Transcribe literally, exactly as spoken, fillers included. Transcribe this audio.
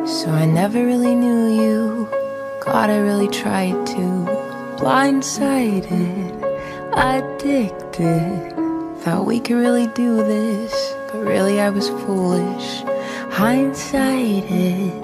So I never really knew you. God, I really tried to. Blindsided, addicted. Thought we could really do this, but really I was foolish. Hindsighted,